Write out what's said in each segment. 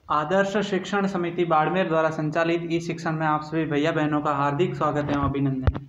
आदर्श शिक्षण समिति बाड़मेर द्वारा संचालित ई शिक्षण में आप सभी भैया बहनों का हार्दिक स्वागत एवं अभिनंदन।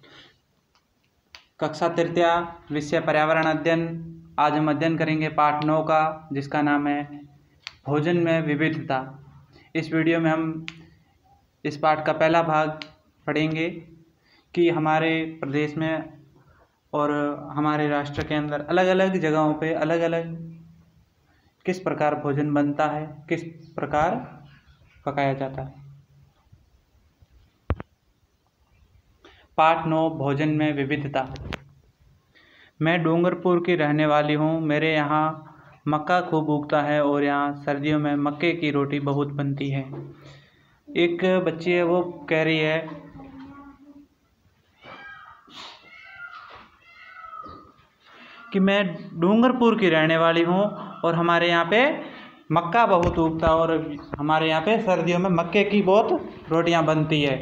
कक्षा तृतीय विषय पर्यावरण अध्ययन। आज हम अध्ययन करेंगे पाठ 9 का, जिसका नाम है भोजन में विविधता। इस वीडियो में हम इस पाठ का पहला भाग पढ़ेंगे कि हमारे प्रदेश में और हमारे राष्ट्र के अंदर अलग अलग जगहों पे अलग अलग किस प्रकार भोजन बनता है, किस प्रकार पकाया जाता है। पाठ 9 भोजन में विविधता। मैं डूंगरपुर की रहने वाली हूँ। मेरे यहाँ मक्का खूब उगता है और यहाँ सर्दियों में मक्के की रोटी बहुत बनती है। एक बच्ची है, वो कह रही है कि मैं डूंगरपुर की रहने वाली हूँ और हमारे यहाँ पे मक्का बहुत उगता है और हमारे यहाँ पे सर्दियों में मक्के की बहुत रोटियाँ बनती है।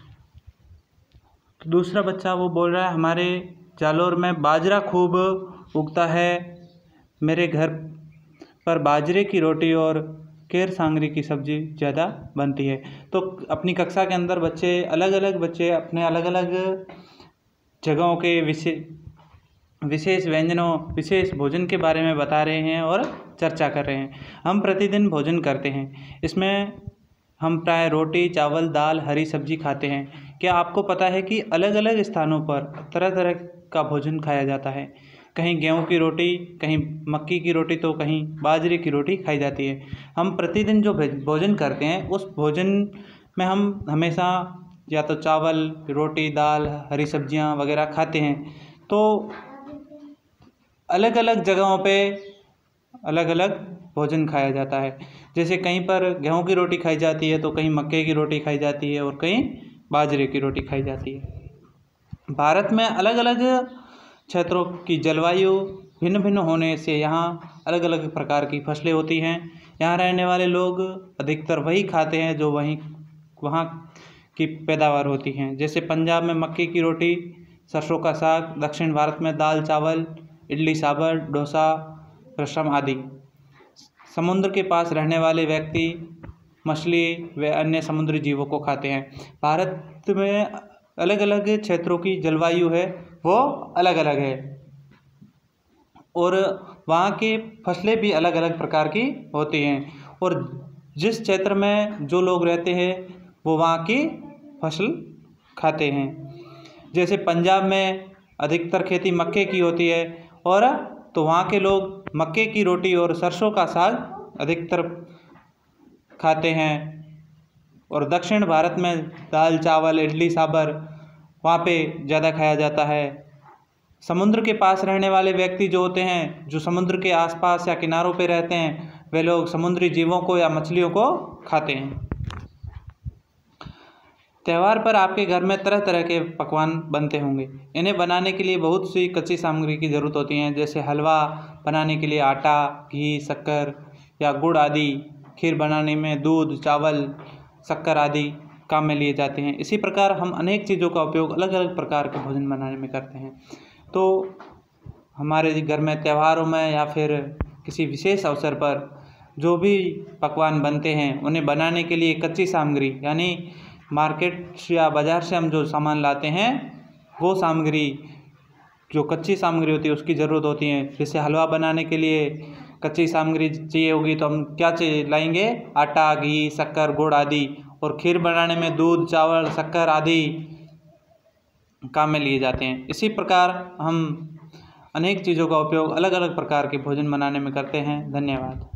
तो दूसरा बच्चा वो बोल रहा है हमारे जालौर में बाजरा खूब उगता है। मेरे घर पर बाजरे की रोटी और केर सांगरी की सब्ज़ी ज़्यादा बनती है। तो अपनी कक्षा के अंदर बच्चे अपने अलग अलग जगहों के विशेष व्यंजनों, विशेष भोजन के बारे में बता रहे हैं और चर्चा कर रहे हैं। हम प्रतिदिन भोजन करते हैं, इसमें हम प्राय रोटी, चावल, दाल, हरी सब्जी खाते हैं। क्या आपको पता है कि अलग अलग स्थानों पर तरह तरह का भोजन खाया जाता है? कहीं गेहूं की रोटी, कहीं मक्की की रोटी, तो कहीं बाजरे की रोटी खाई जाती है। हम प्रतिदिन जो भोजन करते हैं उस भोजन में हम हमेशा या तो चावल, रोटी, दाल, हरी सब्जियां वगैरह खाते हैं। तो अलग अलग जगहों पे अलग अलग भोजन खाया जाता है। जैसे कहीं पर गेहूं की रोटी खाई जाती है, तो कहीं मक्के की रोटी खाई जाती है और कहीं बाजरे की रोटी खाई जाती है। भारत में अलग अलग क्षेत्रों की जलवायु भिन्न भिन्न होने से यहाँ अलग अलग प्रकार की फसलें होती हैं। यहाँ रहने वाले लोग अधिकतर वही खाते हैं जो वहाँ की पैदावार होती हैं। जैसे पंजाब में मक्के की रोटी, सरसों का साग, दक्षिण भारत में दाल चावल, इडली सांभर, डोसा, रसम आदि। समुद्र के पास रहने वाले व्यक्ति मछली व अन्य समुद्री जीवों को खाते हैं। भारत में अलग अलग क्षेत्रों की जलवायु है वो अलग अलग है और वहाँ की फसलें भी अलग अलग प्रकार की होती हैं और जिस क्षेत्र में जो लोग रहते हैं वो वहाँ की फसल खाते हैं। जैसे पंजाब में अधिकतर खेती मक्के की होती है और तो वहाँ के लोग मक्के की रोटी और सरसों का साग अधिकतर खाते हैं। और दक्षिण भारत में दाल चावल, इडली सांभर वहाँ पे ज़्यादा खाया जाता है। समुद्र के पास रहने वाले व्यक्ति जो होते हैं, जो समुद्र के आसपास या किनारों पे रहते हैं, वे लोग समुद्री जीवों को या मछलियों को खाते हैं। त्यौहार पर आपके घर में तरह तरह के पकवान बनते होंगे। इन्हें बनाने के लिए बहुत सी कच्ची सामग्री की ज़रूरत होती है। जैसे हलवा बनाने के लिए आटा, घी, शक्कर या गुड़ आदि। खीर बनाने में दूध, चावल, शक्कर आदि काम में लिए जाते हैं। इसी प्रकार हम अनेक चीज़ों का उपयोग अलग अलग प्रकार के भोजन बनाने में करते हैं। तो हमारे घर में त्योहारों में या फिर किसी विशेष अवसर पर जो भी पकवान बनते हैं उन्हें बनाने के लिए कच्ची सामग्री यानी मार्केट या बाज़ार से हम जो सामान लाते हैं वो सामग्री, जो कच्ची सामग्री होती है उसकी ज़रूरत होती है। जैसे हलवा बनाने के लिए कच्ची सामग्री चाहिए होगी तो हम क्या लाएंगे? आटा, घी, शक्कर, गुड़ आदि। और खीर बनाने में दूध, चावल, शक्कर आदि काम में लिए जाते हैं। इसी प्रकार हम अनेक चीज़ों का उपयोग अलग अलग प्रकार के भोजन बनाने में करते हैं। धन्यवाद।